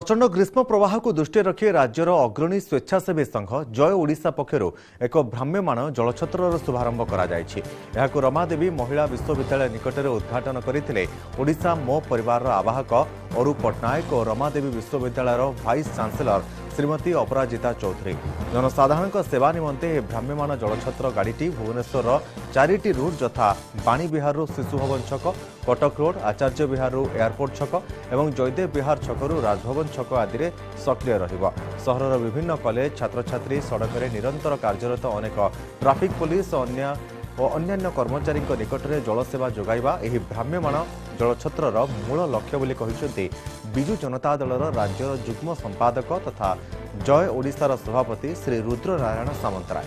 प्रचंड ग्रीष्म प्रवाह को दृष्टि रखी राज्यर अग्रणी स्वेच्छासेवी संघ जय ओडिशा पक्षर एक भ्राम्यमाण जलछत्र शुभारंभ कर रमादेवी महिला विश्वविद्यालय निकट में उद्घाटन करते ओडिशा मो परिवार आवाहक अरू पट्टनायक और रमादेवी विश्वविद्यालय भाइस चांसेलर श्रीमती अपराजिता चौधरी। जनसाधारण सेवा निमंते भ्राम्यमाण जलछत्र गाड़ी भुवनेश्वर 4टी रूट यथा बाणी विहार शिशु भवन छक, कटक रोड, आचार्य विहार एयरपोर्ट छक और जयदेव विहार छकरू राजभवन छक आदि में सक्रिय रहिबो। सहरर विभिन्न कॉलेज छात्र छात्री सड़क में निरंतर कार्यरत अनेक ट्राफिक पुलिस और अन्यान्य कर्मचारी निकट में जलसेवा जोगाइबा एही भ्राम्यमाण जलछत्रर मूल लक्ष्य बोली कहिसेंति बिजु जनता दलर राज्यर जुग्म संपादक तथा जय ओडिशार सभापति श्री रुद्र नारायण सामंतराय।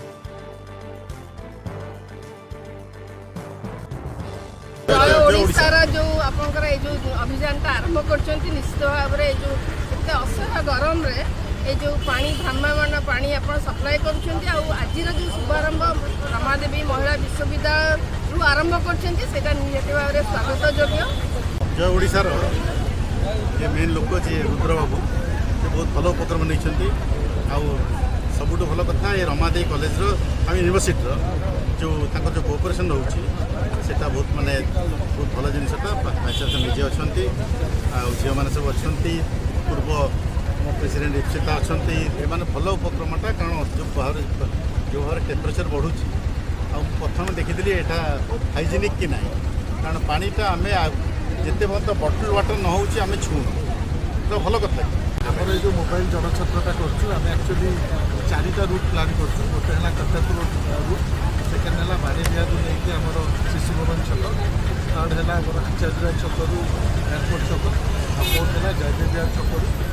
जय ओडिशार जो आपनकर ए जो अभियान आरंभ करछंती निश्चित भाव में जो एते असह्य गरम रे ए जो पानी भ्राम्यमाण पानी आप सप्लाय करुछंती आज जो शुभारंभ रमादेवी महिला विश्वविद्यालय आरंभ करछंती सेटा निश्चित भाव में स्वागत योग्य। जय ओडिशार ये मेन लोक जे रुद्र बाबू से बहुत भल उपक्रम नहीं सबुठ भल कथा ये रमादेवी कॉलेज आम यूनिवर्सिटी जो जो कोऑपरेशन रोचे सेटा बहुत माने बहुत भल जिनसा भाइस निजे अच्छा झील मैंने सब अच्छा पूर्व प्रेसिडेंट इप्सिता अच्छा ये भल उपक्रमटा कारण जो भाव टेम्परेचर बढ़ुची प्रथम देखी यहाँ हाइजेनिक कि ना कारण पानीटा आम जिते पर्यटन बटल वाटर न हो छू तो भल कथा आम जो मोबाइल जलछत्रटा करें एक्चुअली 4टा रूट प्लां कर गोटे है कटक रूट सेकेंड है बाड़ी बिहार नहीं आम शिशु भवन छक थर्ड है आचार्य छक एयरपोर्ट छक और फोर्थ है जयदेव बिहार छक